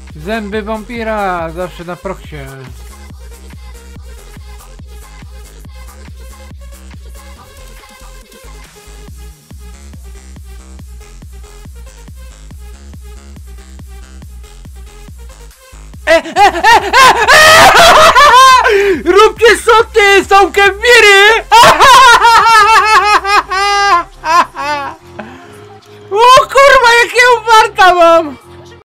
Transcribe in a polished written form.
Zęby wampira, zawsze na proksie. Róbcie soty, są kefiry!